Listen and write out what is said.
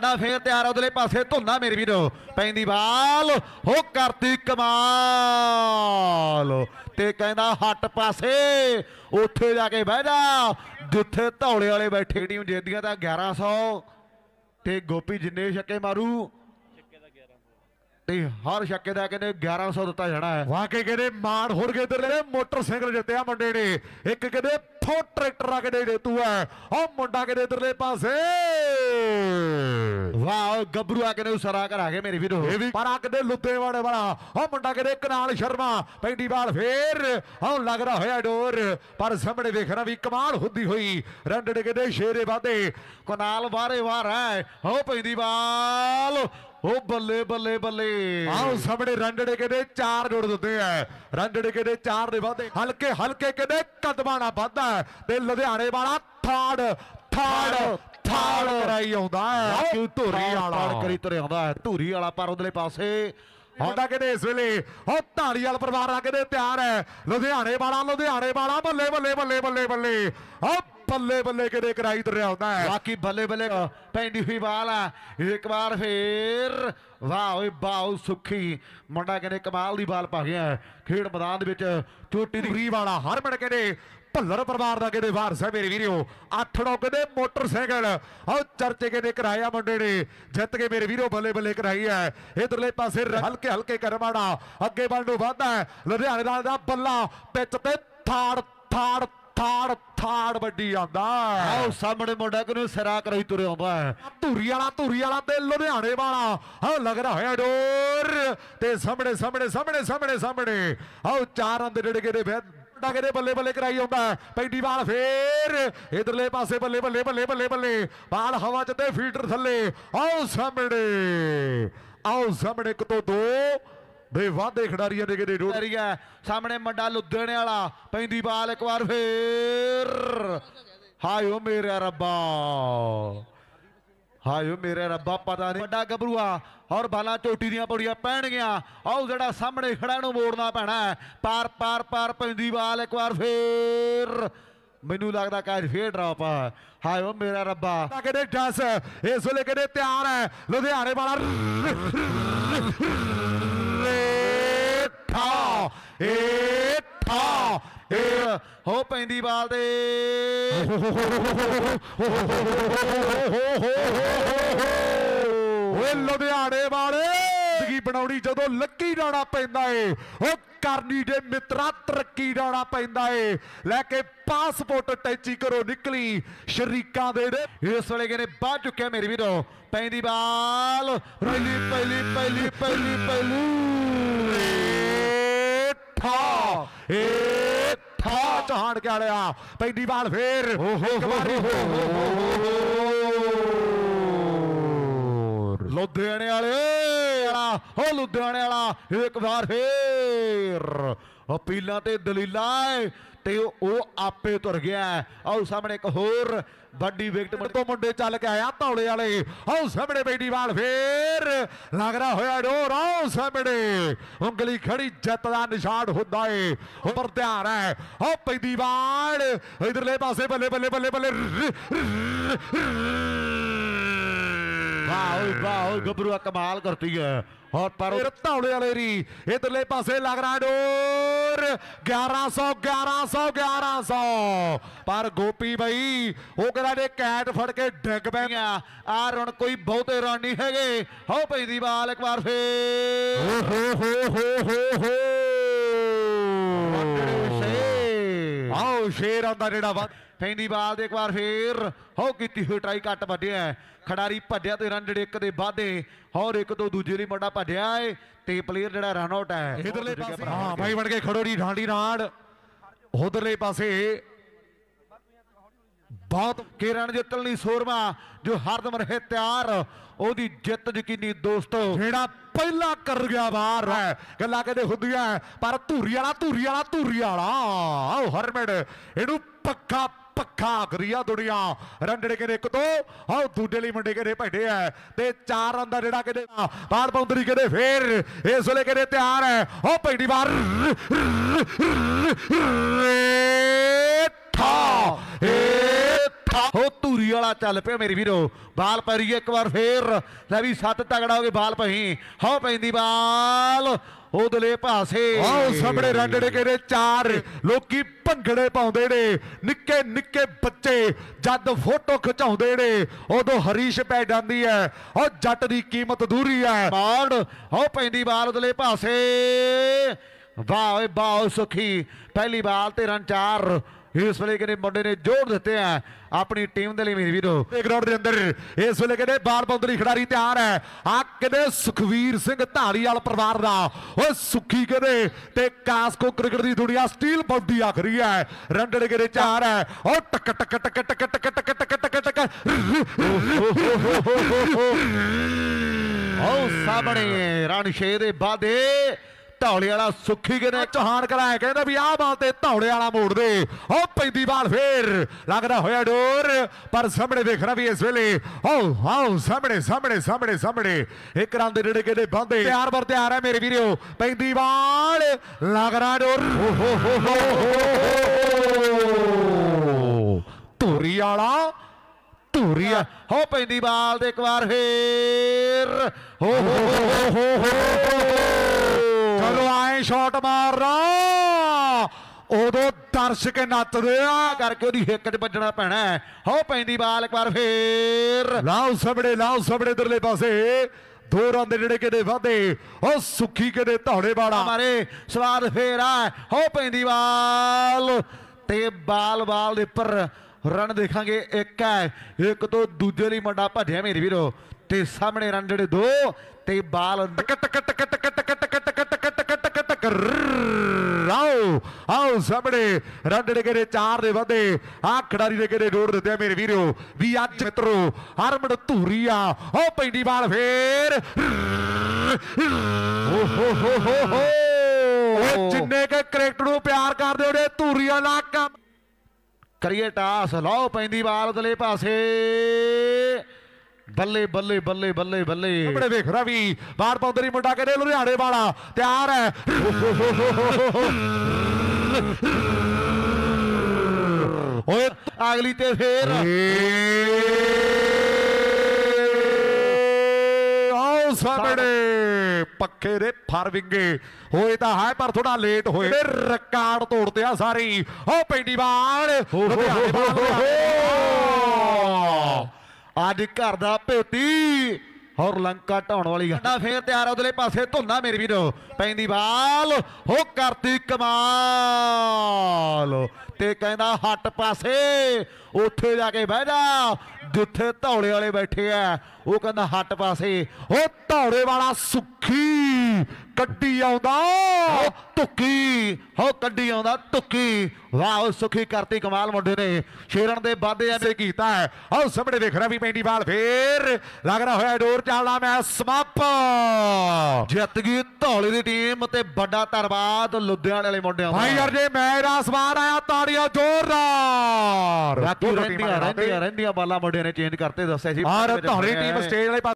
ਨਾ ਫੇਰ ਤਿਆਰ ਉਧਰਲੇ ਪਾਸੇ ਧੁੰਨਾ ਮੇਰੇ ਵੀਰੋ ਪੈਂਦੀ ਬਾਲ ਹੋ ਕਰਤੀ ਕਮਾਲ ਤੇ ਕਹਿੰਦਾ ਹੱਟ ਪਾਸੇ ਉੱਥੇ ਜਾ ਕੇ ਬਹਿ ਜਾ ਜਿੱਥੇ ਧੌਲੇ ਵਾਲੇ ਬੈਠੇ। ਟੀਮ ਜਿੱਤਦੀਆਂ ਤਾਂ 1100 ਤੇ ਗੋਪੀ ਜਿੰਨੇ ਛੱਕੇ ਮਾਰੂ ਤੇ ਹਰ ਛੱਕੇ ਦਾ ਕਹਿੰਦੇ 1100 ਦਿੱਤਾ ਜਾਣਾ ਹੈ। ਵਾਕਈ ਕਹਿੰਦੇ ਮਾਣ ਹੋਰ ਕੇ ਇਧਰਲੇ ਮੋਟਰਸਾਈਕਲ ਜਿੱਤਿਆ ਮੁੰਡੇ ਨੇ। ਇੱਕ ਕਹਿੰਦੇ ਫੋ ਟਰੈਕਟਰ ਆ ਕਹਿੰਦੇ ਜੇਤੂ ਹੈ ਉਹ ਮੁੰਡਾ ਕਹਿੰਦੇ ਇਧਰਲੇ ਪਾਸੇ ਵਾਹ ਗੱਭਰੂ ਆ ਕਹਿੰਦੇ ਸਰਾ ਕਰਾ ਕੇ ਮੇਰੇ ਵੀਰੋ ਪਰ ਆ ਕਹਿੰਦੇ ਲੁੱਧੇਵਾੜੇ ਵਾਲਾ ਉਹ ਮੁੰਡਾ ਕਹਿੰਦੇ ਕਨਾਲ ਸ਼ਰਮਾ ਪੈਂਦੀ ਬਾਲ ਫੇਰ ਹਾਂ ਲੱਗਦਾ ਹੋਇਆ ਡੋਰ ਪਰ ਸਾਹਮਣੇ ਵੇਖਣਾ ਵੀ ਕਮਾਲ ਹੁੰਦੀ ਹੋਈ ਰੰਡੜ ਕਹਿੰਦੇ ਸ਼ੇਰੇ ਵਾਦੇ ਕਨਾਲ ਬਾਰੇ ਵਾਰ ਹੈ ਹੋ ਪੈਂਦੀ ਬਾਲ ਉਹ ਬੱਲੇ ਬੱਲੇ ਬੱਲੇ ਆਓ ਸਾਹਮਣੇ ਰੰਡੜੇ ਕਹਿੰਦੇ 4 ਜੋੜ ਦਿੰਦੇ ਆ ਰੰਡੜੇ ਕਹਿੰਦੇ 4 ਦੇ ਵਾਦੇ ਹਲਕੇ ਹਲਕੇ ਕਹਿੰਦੇ ਕਦਮਾਣਾ ਵੱਧਦਾ ਤੇ ਲੁਧਿਆਣੇ ਵਾਲਾ ਥਾੜ ਕਰਾਈ ਆਉਂਦਾ ਹੈ ਧੂਰੀ ਵਾਲਾ ਕਰੀ ਤੁਰੇ ਆਉਂਦਾ ਹੈ ਧੂਰੀ ਵਾਲਾ ਪਰ ਉਧਰਲੇ ਪਾਸੇ ਮੁੰਡਾ ਕਹਿੰਦੇ ਇਸ ਵੇਲੇ ਉਹ ਧਾਰੀਵਾਲ ਪਰਿਵਾਰ ਆ ਕਹਿੰਦੇ ਤਿਆਰ ਹੈ ਲੁਧਿਆਣੇ ਵਾਲਾ ਬੱਲੇ ਬੱਲੇ ਬੱਲੇ ਬੱਲੇ ਬੱਲੇ ਉਹ ਬੱਲੇ ਬੱਲੇ ਕਿਹੜੇ ਕਰਾਈ ਤੁਰਿਆ ਹੁੰਦਾ ਹੈ ਬਾਕੀ ਬੱਲੇ ਬੱਲੇ ਪੈਂਦੀ ਹੋਈ ਬਾਲ ਆ ਇੱਕ ਵਾਰ ਫੇਰ ਵਾਹ ਓਏ ਬਾਉ ਸੁੱਖੀ ਮੁੰਡਾ ਕਹਿੰਦੇ ਕਮਾਲ ਦੀ ਬਾਲ ਪਾ ਗਿਆ ਖੇਡ ਮੈਦਾਨ ਦੇ ਵਿੱਚ ਚੋਟੀ ਦੀ ਵਾਲਾ ਹਰਮਨ ਕਹਿੰਦੇ ਭੱਲਰ ਪਰਿਵਾਰ ਦਾ ਕਹਿੰਦੇ ਵਾਰਸ ਹੈ ਮੇਰੇ ਵੀਰੋ 8-9 ਕਹਿੰਦੇ ਮੋਟਰਸਾਈਕਲ ਉਹ ਚਰਚੇ ਕਹਿੰਦੇ ਕਰਾਇਆ ਮੁੰਡੇ ਨੇ ਜਿੱਤ ਕੇ ਮੇਰੇ ਵੀਰੋ ਬੱਲੇ ਬੱਲੇ ਕਰਾਈ ਹੈ ਇਧਰਲੇ ਪਾਸੇ ਹਲਕੇ ਹਲਕੇ ਕਰਮਾਣਾ ਅੱਗੇ ਵੱਲ ਨੂੰ ਵਧਦਾ ਹੈ ਲੁਧਿਆਣੇ ਦਾ ਬੱਲਾ ਪਿੱਚ ਤੇ ਥਾੜ ਵੱਡੀ ਆਂਦਾ ਆਓ ਸਾਹਮਣੇ ਮੁੰਡਾ ਕਿਨੂੰ ਸਿਰਾ ਕਰਾਈ ਤੁਰਿਆ ਆਉਂਦਾ ਹੈ ਧੂਰੀ ਵਾਲਾ ਤੇ ਲੁਧਿਆਣੇ ਵਾਲਾ ਹਾਂ ਲੱਗਦਾ ਹੋਇਆ ਡੋਰ ਤੇ ਸਾਹਮਣੇ ਆਓ 4 ਅੰਦਰ ਜਿਹੜੇ ਕਹਿੰਦੇ ਕਹਿੰਦੇ ਬੱਲੇ ਬੱਲੇ ਕਰਾਈ ਆਉਂਦਾ ਪੈਂਦੀ ਬਾਲ ਫੇਰ ਇਧਰਲੇ ਪਾਸੇ ਬੱਲੇ ਬੱਲੇ ਬੱਲੇ ਬੱਲੇ ਬੱਲੇ ਬਾਲ ਹਵਾ ਚ ਤੇ ਫੀਲਡਰ ਥੱਲੇ ਆਓ ਸਾਹਮਣੇ ਇੱਕ ਤੋਂ ਦੋ ਬੇ ਵਾਧੇ ਖਿਡਾਰੀਆਂ ਦੇ ਕਿਹੜੇ ਡੋਰ ਸਾਹਮਣੇ ਮੁੰਡਾ ਲੁਧਿਆਣੇ ਵਾਲਾ ਪੈਂਦੀ ਬਾਲ ਇੱਕ ਵਾਰ ਫੇਰ ਹਾਇਓ ਮੇਰੇ ਰੱਬਾ ਪਤਾ ਨਹੀਂ ਵੱਡਾ ਗੱਭਰੂਆ ਔਰ ਬਾਲਾਂ ਚੋਟੀ ਦੀਆਂ ਪੌੜੀਆਂ ਪੈਣਗੀਆਂ ਆਓ ਜਿਹੜਾ ਸਾਹਮਣੇ ਖੜਾ ਨੂੰ ਮੋੜਨਾ ਪੈਣਾ ਪਾਰ ਪੈਂਦੀ ਬਾਲ ਇੱਕ ਵਾਰ ਫੇਰ ਮੈਨੂੰ ਲੱਗਦਾ ਕਿ ਫੇਰ ਡਰਾਪ ਆ ਹਾਇਓ ਮੇਰਾ ਰੱਬਾ ਕਹਿੰਦੇ 10 ਇਸ ਵੇਲੇ ਕਹਿੰਦੇ ਤਿਆਰ ਹੈ ਲੁਧਿਆਣੇ ਵਾਲਾ ਹੋ ਪੈਂਦੀ ਬਾਲ ਦੇ ਓਏ ਲੁਧਿਆਣੇ ਵਾਲੇ ਜ਼ਿੰਦਗੀ ਬਣਾਉਣੀ ਜਦੋਂ ਲੱਕੀ ਡਾਣਾ ਪੈਂਦਾ ਏ ਉਹ ਕਰਨੀ ਦੇ ਮਿੱਤਰਾ ਤਰੱਕੀ ਡਾਣਾ ਪੈਂਦਾ ਏ ਲੈ ਕੇ ਪਾਸਪੋਰਟ ਟੈਚੀ ਕਰੋ ਨਿਕਲੀ ਸ਼ਰੀਕਾਂ ਦੇ ਇਸ ਵੇਲੇ ਕਹਿੰਦੇ ਬਾਹ ਚੁੱਕਿਆ ਮੇਰੇ ਵੀਰੋ ਪੈਂਦੀ ਬਾਲ ਪਹਿਲੀ ਚਾਹਣ ਕੇ ਆਲਿਆ ਪੈਂਦੀ ਬਾਲ ਫੇਰ ਲੁਧਿਆਣੇ ਵਾਲੇ ਲੁਧਿਆਣੇ ਵਾਲਾ ਇੱਕ ਵਾਰ ਫੇਰ ਅਪੀਲਾਂ ਤੇ ਦਲੀਲਾਂ ਤੇ ਉਹ ਆਪੇ ਤੁਰ ਗਿਆ ਆਓ ਸਾਹਮਣੇ ਇੱਕ ਹੋਰ ਵੱਡੀ ਵਿਕਟ ਤੋਂ ਮੁੰਡੇ ਚੱਲ ਕੇ ਆਇਆ ਧੌਲੇ ਵਾਲੇ ਆਓ ਸਾਹਮਣੇ ਪੈਂਦੀ ਬਾਲ ਫੇਰ ਲੱਗਦਾ ਹੋਇਆ ਡੋਰ ਆਓ ਸਾਹਮਣੇ ਉਂਗਲੀ ਖੜੀ ਜਿੱਤ ਦਾ ਨਿਸ਼ਾਨ ਹੁੰਦਾ ਏ ਉੱਪਰ ਧਿਆਨ ਹੈ ਆਓ ਪੈਂਦੀ ਬਾਲ ਇਧਰਲੇ ਪਾਸੇ ਬੱਲੇ ਬੱਲੇ ਬੱਲੇ ਬੱਲੇ ਵਾਹ ਗੱਭਰੂ ਕਮਾਲ ਕਰਤੀ ਹੈ और पर ਧੌਲੇ ਵਾਲੇ ਰੀ ਇਧਰਲੇ ਪਾਸੇ ਲੱਗ ਰਹਾ ਡੋਰ 1100 ਪਰ ਗੋਪੀ ਬਈ ਉਹ ਕਹਿੰਦਾ ਨੇ ਕੈਟ ਫੜ ਕੇ ਡਿੱਗ ਪੈਗਾ ਆ ਰਣ ਕੋਈ ਬਹੁਤੇ ਰਨ ਨਹੀਂ ਹੈਗੇ ਹੋ ਪੈਂਦੀ ਬਾਲ ਇੱਕ ਵਾਰ ਫੇਰ ਆਓ ਸ਼ੇਰ ਆਉਂਦਾ ਜਿਹੜਾ ਪੈਂਦੀ ਬਾਲ ਦੇ ਇੱਕ ਵਾਰ ਫੇਰ ਹੋ ਕੀਤੀ ਹੋਈ ਟਰਾਈ ਘੱਟ ਵੱਢਿਆ ਖਿਡਾਰੀ ਭੱਜਿਆ ਤੇ ਰਨ ਜਿਹੜੇ ਇੱਕ ਦੇ ਵਾਧੇ ਹੋਰ ਇੱਕ ਤੋਂ ਦੂਜੇ ਲਈ ਮੁੰਡਾ ਭੱਜਿਆ ਏ ਤੇ ਪਲੇਅਰ ਜਿਹੜਾ ਰਨ ਆਊਟ ਹੈ ਇਧਰਲੇ ਪਾਸੇ ਹਾਂ ਭਾਈ ਬਣ ਕੇ ਖੜੋ ਦੀ ਢਾਂਡੀ ਨਾੜ ਉਧਰਲੇ ਪਾਸੇ ਬਹੁਤ ਕੇ ਰਨ ਜਿੱਤਣ ਲਈ ਸੋਰਮਾ ਜੋ ਹਰਦਮ ਰਹੇ ਤਿਆਰ ਉਹਦੀ ਜਿੱਤ ਯਕੀਨੀ ਦੋਸਤੋ ਜਿਹੜਾ ਪਹਿਲਾਂ ਕਰ ਗਿਆ ਬਾਹਰ ਹੈ ਗੱਲਾਂ ਕਹਿੰਦੇ ਹੁੰਦੀਆਂ ਪਰ ਧੂਰੀ ਵਾਲਾ ਆਓ ਹਰਮਨ ਇਹਨੂੰ ਪੱਕਾ ਕਰੀਆ ਦੁਨੀਆ ਰੰਡੜੇ ਕਹਿੰਦੇ ਇੱਕ ਤੋਂ ਆਓ ਦੂਜੇ ਲਈ ਮੁੰਡੇ ਕਹਿੰਦੇ ਭੱਡੇ ਆ ਤੇ 4 ਰਨ ਦਾ ਜਿਹੜਾ ਕਹਿੰਦੇ ਬਾੜ ਬਾਉਂਦਰੀ ਕਹਿੰਦੇ ਫੇਰ ਇਸ ਵੇਲੇ ਕਹਿੰਦੇ ਤਿਆਰ ਹੈ ਉਹ ਪੈਂਦੀ ਬਾਰ ਹੋ ਧੂਰੀ ਵਾਲਾ ਚੱਲ ਪਿਆ ਮੇਰੀ ਵੀਰੋ ਬਾਲ ਪੈਰੀ ਇੱਕ ਵਾਰ ਫੇਰ ਲੈ ਵੀ 7 ਤਗੜਾ ਹੋ ਕੇ ਬਾਲ ਪਹੀ ਹੋ ਪੈਂਦੀ ਬਾਲ ਉਧਲੇ ਪਾਸੇ ਆਓ ਸਾਹਮਣੇ ਰੰਡੜੇ ਕੇ 4 ਲੋਕੀ ਭੰਗੜੇ ਪਾਉਂਦੇ ਨੇ ਨਿੱਕੇ ਨਿੱਕੇ ਬੱਚੇ ਜਦ ਫੋਟੋ ਖਿਚਾਉਂਦੇ ਨੇ ਉਦੋਂ ਹਰੀਸ਼ ਪੈ ਜਾਂਦੀ ਹੈ ਉਹ ਜੱਟ ਦੀ ਕੀਮਤ ਦੂਰੀ ਹੈ ਮਾਰ ਹੋ ਪੈਂਦੀ ਬਾਲ ਉਧਲੇ ਪਾਸੇ ਵਾਹ ਓਏ ਵਾਹ ਸੁਖੀ ਪਹਿਲੀ ਬਾਲ ਤੇ ਰਨ 4 ਇਸ ਵੇਲੇ ਕਿਹੜੇ ਮੁੰਡੇ ਨੇ ਜੋੜ ਦਿੱਤੇ ਆ ਆਪਣੀ ਟੀਮ ਦੇ ਲਈ ਮੇਰੇ ਵੀਰੋ ਗਰਾਊਂਡ ਦੇ ਅੰਦਰ ਇਸ ਵੇਲੇ ਕਹਿੰਦੇ ਬਾਲ ਪਾਉਂਦਰੀ ਖਿਡਾਰੀ ਤਿਆਰ ਹੈ ਆ ਕਹਿੰਦੇ ਸੁਖਵੀਰ ਸਿੰਘ ਧਾਰੀਵਾਲ ਪਰਿਵਾਰ ਦਾ ਓਏ ਸੁੱਖੀ ਕਹਿੰਦੇ ਤੇ ਕਾਸਕੋ ਕ੍ਰਿਕਟ ਦੀ ਦੁਨੀਆ ਸਟੀਲ ਬਾਡੀ ਆਖਰੀ ਹੈ ਰੰਡੜੇ ਕਹਿੰਦੇ 4 ਹੈ ਉਹ ਟਕ ਟਕ ਟਕ ਟਕ ਟਕ ਟਕ ਟਕ ਟਕ ਟਕ ਉਹ ਸਾਹਮਣੇ ਰਨ 6 ਦੇ ਬਾਦੇ ਧੌਲੇ ਵਾਲਾ ਸੁੱਖੀ ਕਹਿੰਦੇ ਚੌਹਾਨ ਕਰਾਇਆ ਕਹਿੰਦਾ ਵੀ ਆਹ ਬਾਲ ਤੇ ਧੌਲੇ ਵਾਲਾ ਮੋੜ ਦੇ ਉਹ ਪੈਂਦੀ ਬਾਲ ਫੇਰ ਲੱਗਦਾ ਹੋਇਆ ਡੋਰ ਪਰ ਸਾਹਮਣੇ ਦੇਖਣਾ ਵੀ ਇਸ ਵੇਲੇ ਆਓ ਸਾਹਮਣੇ ਸਾਹਮਣੇ ਸਾਹਮਣੇ ਸਾਹਮਣੇ ਇੱਕ ਰਨ ਦੇ ਨੇੜੇ ਕਹਿੰਦੇ ਬੰਦੇ ਤਿਆਰ ਬਰ ਤਿਆਰ ਹੈ ਮੇਰੇ ਵੀਰੋ ਪੈਂਦੀ ਬਾਲ ਲੱਗਦਾ ਡੋਰ ਧੂਰੀ ਵਾਲਾ ਧੂਰੀਆ ਹੋ ਪੈਂਦੀ ਬਾਲ ਤੇ ਇੱਕ ਵਾਰ ਫੇਰ ਹੋ ਚਲੋ ਆਏ ਸ਼ਾਟ ਮਾਰਨਾ ਉਦੋਂ ਦਰਸ਼ਕ ਨੱਚਦੇ ਆ ਕਰਕੇ ਉਹਦੀ ਹਿੱਕ 'ਚ ਵੱਜਣਾ ਪੈਣਾ ਹੋ ਪੈਂਦੀ ਬਾਲ ਇੱਕ ਵਾਰ ਫੇਰ ਲਾਓ ਸਾਹਮਣੇ ਇਧਰਲੇ ਪਾਸੇ 2 ਰਨ ਦੇ ਨੇੜੇ ਕਿਤੇ ਵਾਧੇ ਉਹ ਸੁੱਖੀ ਕਿਤੇ ਧੌੜੇ ਵਾਲਾ ਮਾਰੇ ਸਵਾਦ ਫੇਰ ਆ ਹੋ ਪੈਂਦੀ ਬਾਲ ਤੇ ਬਾਲ ਦੇ ਉੱਪਰ ਰਨ ਦੇਖਾਂਗੇ ਇੱਕ ਹੈ ਇੱਕ ਤੋਂ ਦੂਜੇ ਲਈ ਮੁੰਡਾ ਭੱਜਿਆ ਮੇਰੇ ਵੀਰੋ ਤੇ ਸਾਹਮਣੇ ਰਨ ਜਿਹੜੇ 2 ਤੇ ਬਾਲ ਟਕ ਟਕ ਟਕ ਟਕ ਟਕ ਟਕ ਟਕ ਟਕ ਟਕ ਟਕ ਟਕ ਆਓ ਸਾਹਮਣੇ ਰਨ ਦੇ ਕਿਹੜੇ 4 ਦੇ ਵਾਧੇ ਆ ਖਿਡਾਰੀ ਦੇ ਕਿਹੜੇ ਜੋੜ ਦਿੱਤੇ ਮੇਰੇ ਵੀਰੋ ਵੀ ਅੱਜ ਮਿੱਤਰੋ ਹਰਮਨ ਧੂਰੀਆ ਉਹ ਪੈਂਦੀ ਬਾਲ ਫੇਰ ਉਹ ਜਿੰਨੇ ਕੇ ਕ੍ਰਿਕਟ ਨੂੰ ਪਿਆਰ ਕਰਦੇ ਉਹਨੇ ਧੂਰੀਆ ਨਾ ਕੰਮ ਕਰੀਏ ਟਾਸ ਲਾਓ ਪੈਂਦੀ ਬਾਲ ਉਧਰਲੇ ਪਾਸੇ ਬੱਲੇ ਬੱਲੇ ਬੱਲੇ ਬੱਲੇ ਬੱਲੇ ਆਪਣੇ ਵੇਖ ਰਵੀ ਬਾਹਰ ਪਾਉਂਦਰੀ ਮੁੰਡਾ ਕਹਿੰਦੇ ਲੁਧਿਆਣੇ ਵਾਲਾ ਤਿਆਰ ਹੈ ਓਏ ਅਗਲੀ ਤੇ ਫੇਰ ਆਓ ਸਾਹਮਣੇ ਪੱਖੇ ਦੇ ਫਰ ਵਿੰਗੇ ਹੋਏ ਤਾਂ ਹੈ ਪਰ ਥੋੜਾ ਲੇਟ ਹੋਏ ਰਿਕਾਰਡ ਤੋੜਦੇ ਆ ਸਾਰੀ ਉਹ ਪੈਂਦੀ ਬਾਲ ਅੱਜ ਘਰ ਦਾ ਭੇਤੀ ਹੋਰ ਲੰਕਾ ਢਾਉਣ ਵਾਲੀ ਗੱਡਾ ਫੇਰ ਤਿਆਰ ਉਧਰਲੇ ਪਾਸੇ ਧੁੰਨਾ ਮੇਰੇ ਵੀਰੋ ਪੈਂਦੀ ਬਾਲ ਹੋ ਕਰਤੀ ਕਮਾਲ ਤੇ ਕਹਿੰਦਾ ਹੱਟ ਪਾਸੇ ਉੱਥੇ ਜਾ ਕੇ ਬਹਿ ਜਾ ਜਿੱਥੇ ਧੌਲੇ ਵਾਲੇ ਬੈਠੇ ਆ ਉਹ ਕਹਿੰਦਾ ਹੱਟ ਪਾਸੇ ਉਹ ਧੌਲੇ ਵਾਲਾ ਸੁੱਖੀ ਕੱਢੀ ਆਉਂਦਾ ਤੁੱਕੀ ਹੋ ਕੱਢੀ ਆਉਂਦਾ ਤੁੱਕੀ ਵਾਹ ਸੁੱਖੀ ਕਰਤੀ ਕਮਾਲ ਮੁੰਡੇ ਨੇ ਸ਼ੇਰਨ ਦੇ ਵਾਧੇ ਐਵੇਂ ਕੀਤਾ ਹੈ ਆਹ ਸਾਹਮਣੇ ਦੇਖ ਰਿਹਾ ਵੀ ਪੈਂਦੀ ਬਾਲ ਫੇਰ ਲੱਗਦਾ ਹੋਇਆ ਡੋਰ ਚੱਲਦਾ ਮੈਚ ਸਮਾਪਤ ਜਿੱਤ ਗਈ ਧੌਲੇ ਦੀ ਟੀਮ ਤੇ ਵੱਡਾ ਧੰਨਵਾਦ ਲੁਧਿਆਣੇ ਵਾਲੇ ਮੁੰਡਿਆਂ ਦਾ ਭਾਈ ਯਾਰ ਜੇ ਮੈਚ ਦਾ ਸਵਾਰ ਆਇਆ ਤਾੜੀਆਂ ਜ਼ੋਰਦਾਰ ਰਹਿੰਦੀਆਂ ਬਾਲਾਂ ਮੁੰਡਿਆਂ ਨੇ ਚੇਂਜ ਕਰਤੇ ਦੱਸਿਆ ਸੀ ਔਰ ਧੌਲੇ ਟੀਮ ਸਟੇਜ ਵਾਲੇ